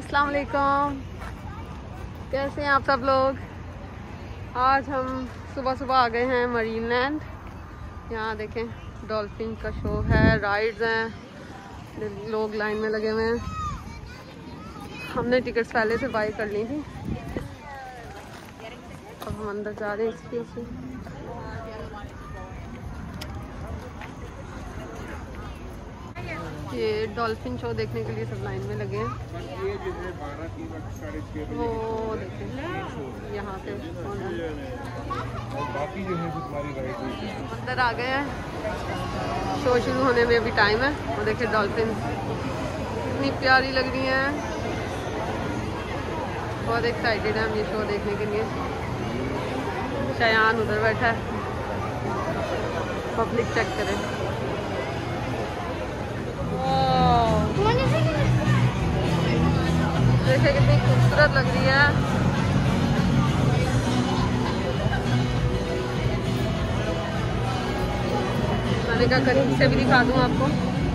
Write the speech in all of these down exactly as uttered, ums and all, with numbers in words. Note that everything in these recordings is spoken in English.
अस्सलाम वालेकुम, कैसे हैं आप सब लोग। आज हम सुबह सुबह आ गए हैं मरीन लैंड। यहाँ देखें डॉल्फिन का शो है, राइड्स हैं, लोग लाइन में लगे हुए हैं। हमने टिकट्स पहले से बाई कर ली थी। अब हम अंदर जा रहे हैं इसकी उसकी। ये डॉल्फिन शो देखने के लिए सब लाइन में लगे हैं। वो देखें यहाँ पे अंदर आ गए हैं। शो शुरू होने में अभी टाइम है। वो देखिए डॉल्फिन इतनी प्यारी लग रही हैं। बहुत एक्साइटेड है हम ये शो देखने के लिए। शयान उधर बैठा है। पब्लिक चेक करें। देखिए कितनी खूबसूरत लग रही है। मैंने कहा करीब से भी दिखा दूं आपको।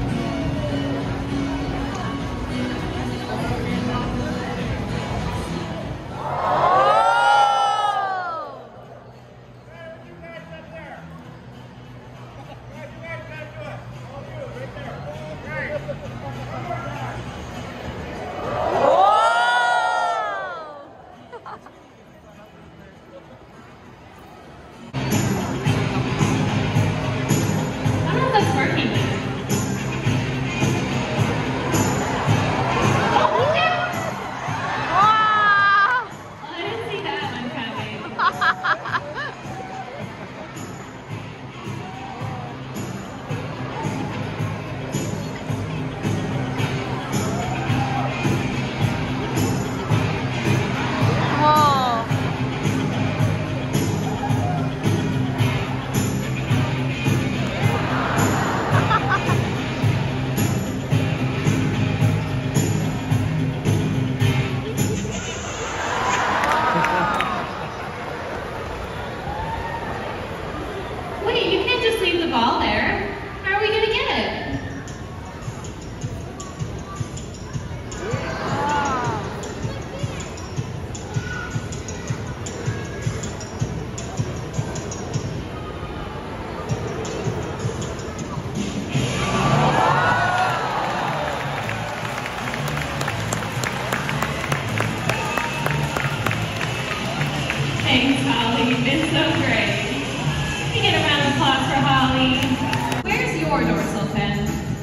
Thanks, Holly. You've been so great. Can we get a round of applause for Holly? Where's your dorsal fin?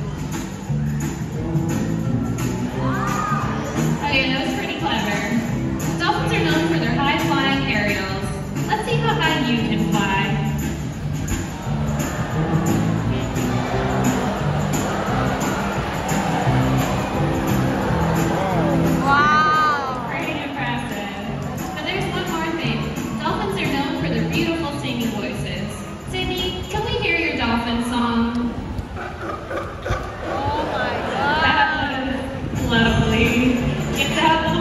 Oh, yeah, that was pretty clever. Dolphins are known for their high-flying aerials. Let's see how high you can fly. Beautiful singing voices. Sydney, can we hear your dolphin song? Oh my God. That was lovely. Get to have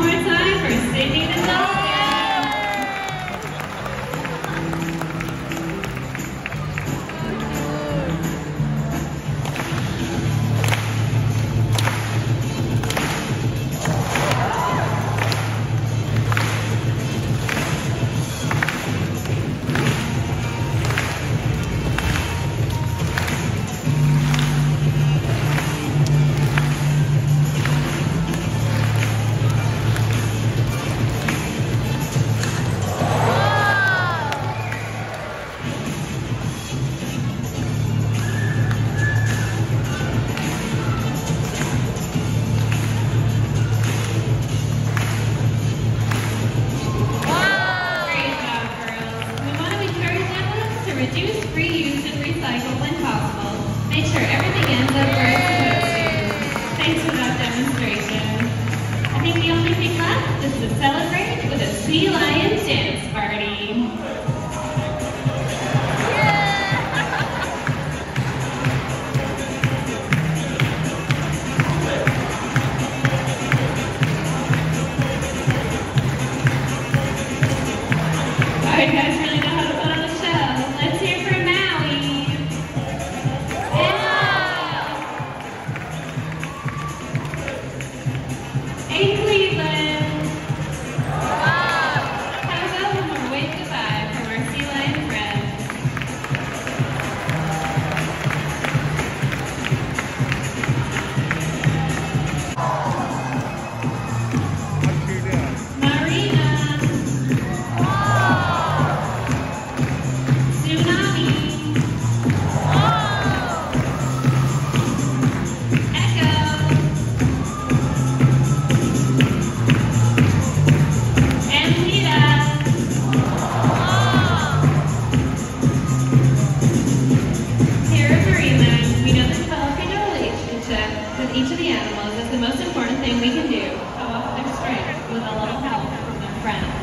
we can do. Show off their strength with a little help from their friends.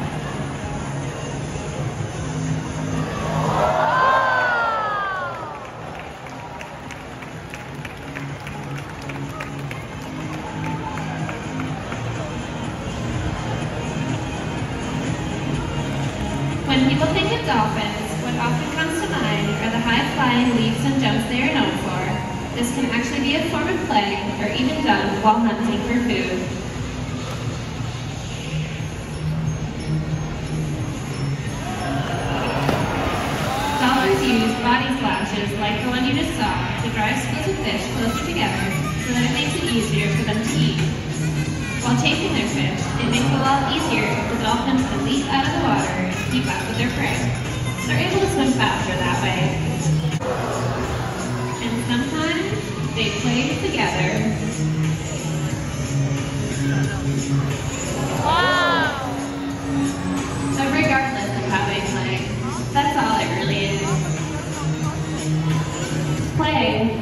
When people think of dolphins, what often comes to mind are the high-flying leaps and jumps they are known for. This can actually be a form of play, or even done while hunting for food. Dolphins use body slashes like the one you just saw to drive schools of fish closer together so that it makes it easier for them to eat. While chasing their fish, it makes it a lot easier for the dolphins to leap out of the water and keep up with their prey. They're able to swim faster that way. And sometimes they play together. Wow! But regardless of how they play, that's all it really is. Play.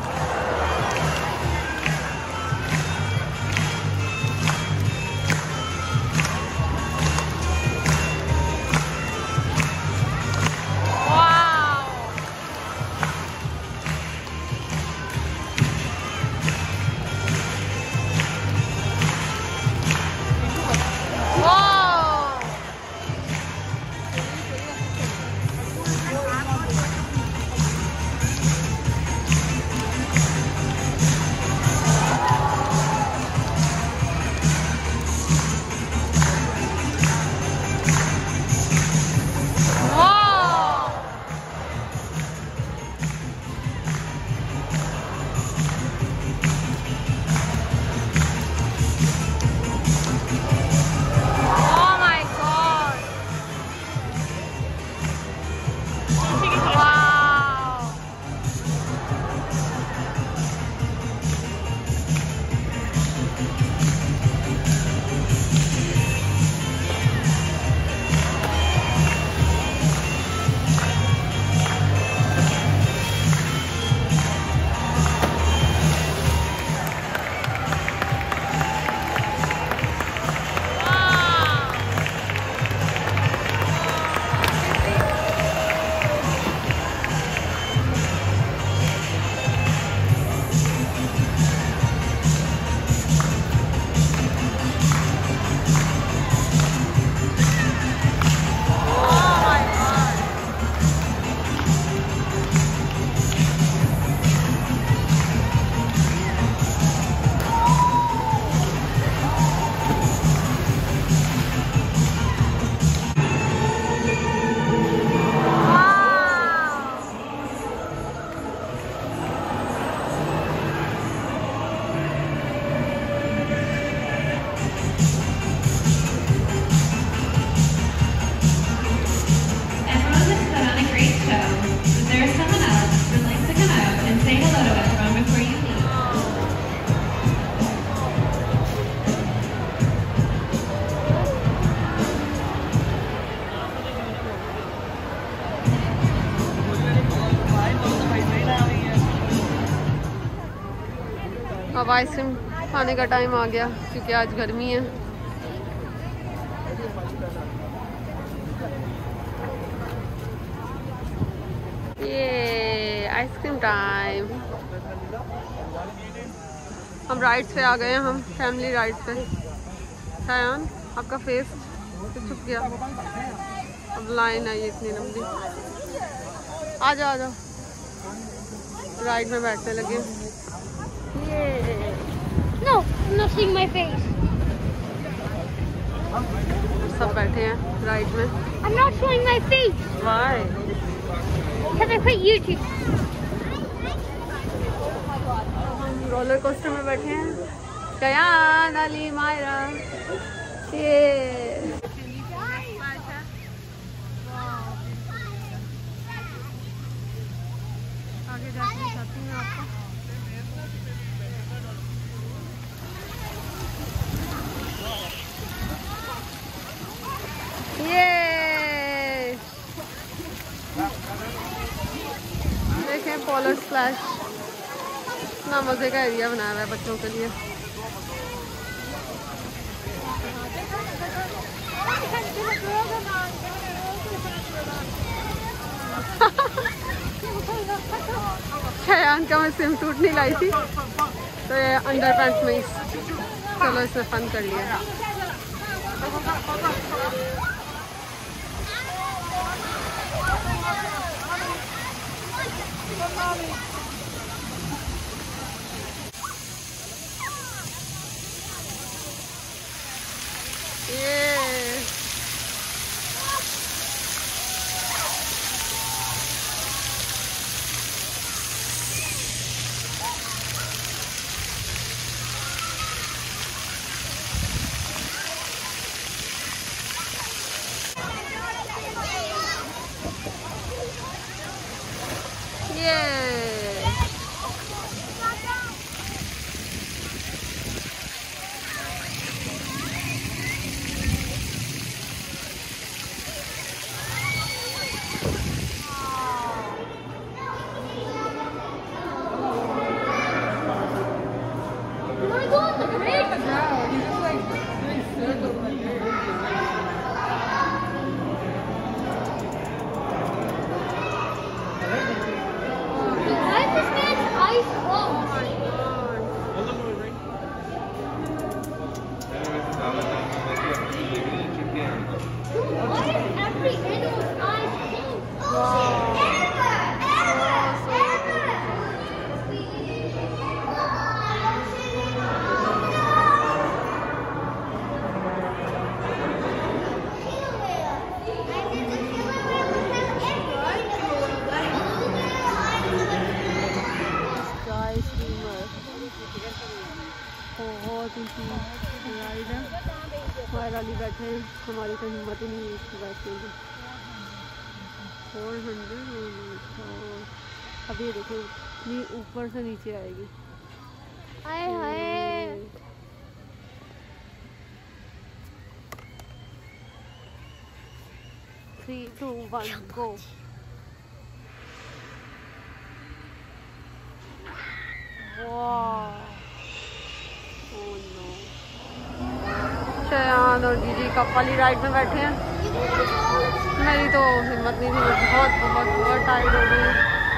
अब ice cream खाने का time आ गया क्योंकि आज गर्मी है। ये ice cream time. हम राइड्स पे आ गए हैं, हम फैमिली राइड्स पे। शायान आपका फेस छुप गया। अब लाइन आई इतनी लंबी। आ जाओ आ जाओ, राइड में बैठने लगे। No, I'm not seeing my face. सब बैठे हैं राइड में। I'm not showing my face. Why? Because I quit YouTube. हम रोलर कोस्टर में बैठे हैं। शायान, अली, मायरा। ये आगे जाके दिखाती हूँ आपको। ये देखें पोलर स्प्लैश, इतना मजे का एरिया बनाया हुआ है बच्चों के लिए। शयान का मैं स्विम सूट नहीं लाई थी तो ये अंडर पैंट्स में ही चलो इसमें फन कर लिया। ये वाली बैठे हैं, हमारी तो हिम्मत ही नहीं है इसकी बैठने की। फोर हंड्रेड अभी देखो ये ऊपर से नीचे आएगी। Hi hi three two one go. Shayan और जीजी कप वाली राइड में बैठे हैं। मेरी तो हिम्मत नहीं थी, मैं बहुत बहुत बहुत टायर्ड हो गई।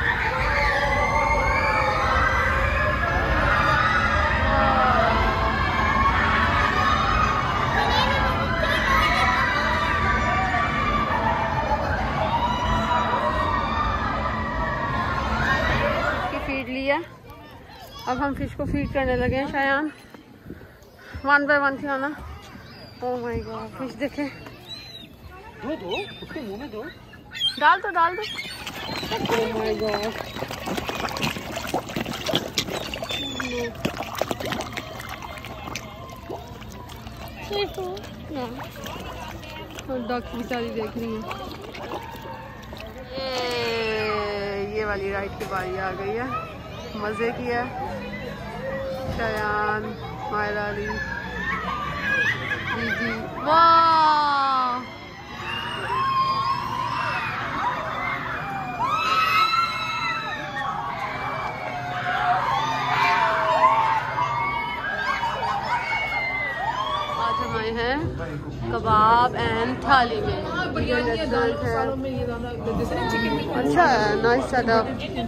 फीड लिया, अब हम फिश को फीड करने लगे हैं। शयान वन बाय वन खिलाना। ओह माय गॉड, फिश देखे। दो दो उसके मुंह में दो, डाल दो डाल दो। ओह माय गॉड, डक बेचारी देख रही है। ये ये वाली राइड की बारी आ गई है, मजे की है। शयान, मायरा अली, दीदी, वाह आज हम आए हैं कबाब एंड थाली में। ये रेस्टोरेंट है, अच्छा है, नाइस सेटअप।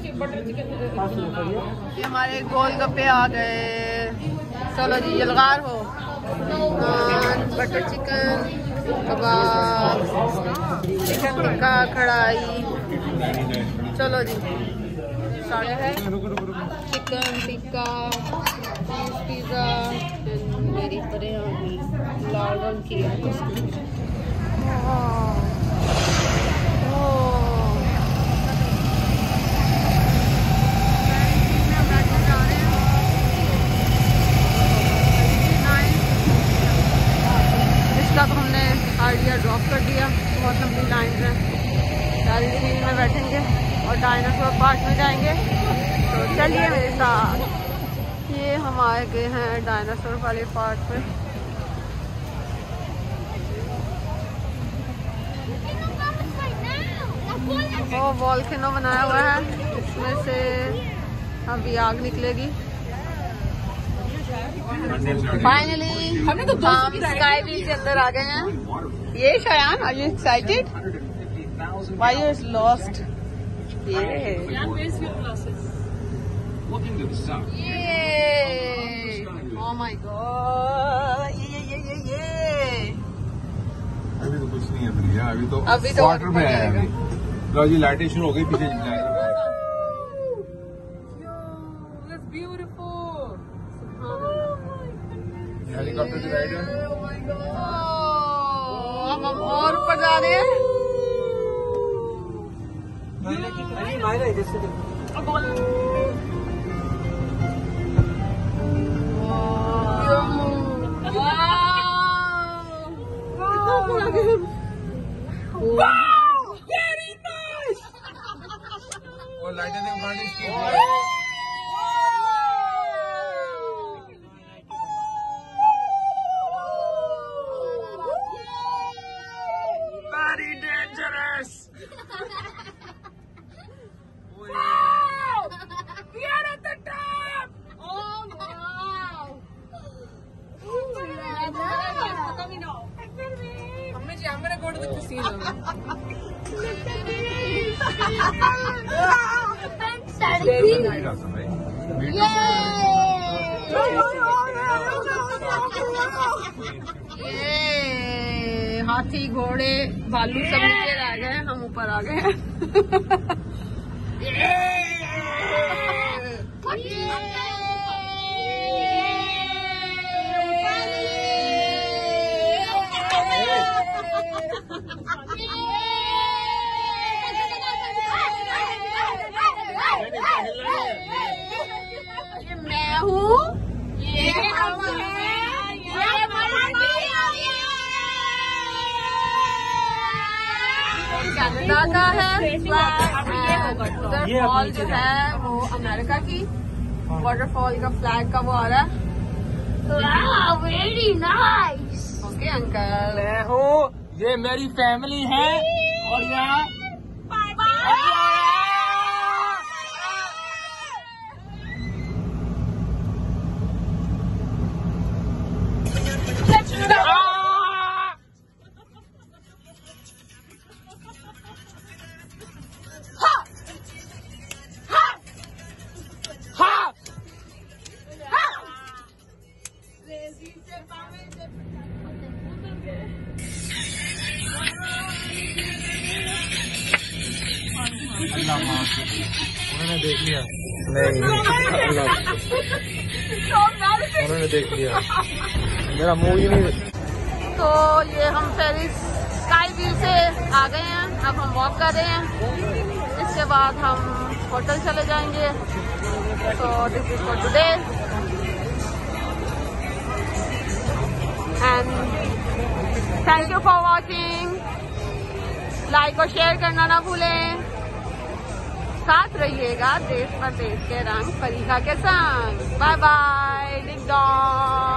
ये हमारे गोलगप्पे आ गए। चलो जी, यलगार हो। Naan, butter chicken, kebab, chicken tikka, kadai. चलो जी, सारे है चिकन टिक्का, पिज़्ज़ा, मेरी परे लाल रंग की है। इसका तो हमने आइडिया ड्रॉप कर दिया, बहुत लंबी लाइन है। सारी सीन में बैठेंगे और डायनासोर पार्क में जाएंगे, तो चलिए मेरे साथ। ये हम आए गए हैं डायनासोर वाले पार्क में। वो वॉल्केनो बनाया हुआ है, इसमें से अभी आग निकलेगी। फाइनली हमने तो हम स्काई व्हील के अंदर आ गए हैं। ये Shayan, are you excited? Why you lost? Look into the sun. ये oh my god ये ये ये ये ये अभी तो कुछ नहीं है भैया, अभी तो अभी तो वाटर में है अभी। लो जी लाइटें शुरू हो गई पीछे। हेलीकॉप्टर की राइड है। हम हम और ऊपर जा रहे हैं। और लाइटें देखो गाड़ी की। Very dangerous. Wow! We are at the top. Oh wow! Amma ji, I'm gonna go to the casino. ये हाथी घोड़े भालू सब नीचे रह गए, हम ऊपर आ गए हैं। ये मैं हूँ, ये हम हैं, ये कनाडा का है फ्लैग, फॉल जो है वो अमेरिका की वाटरफॉल का फ्लैग का वो आ रहा है। Wow, very nice. Okay uncle. मैं हूँ, ये मेरी फैमिली है और यहाँ उन्होंने देख लिया। नहीं उन्होंने देख लिया, मेरा मुंह ही नहीं। तो ये हम फेरिस स्काई व्हील से आ गए हैं, अब हम वॉक कर रहे हैं, इसके बाद हम होटल चले जाएंगे। तो this is for today and thank you for watching. Like और शेयर करना ना भूलें, साथ रहिएगा देश परदेश के रंग परीक्षा के संग। Bye bye, dig dog.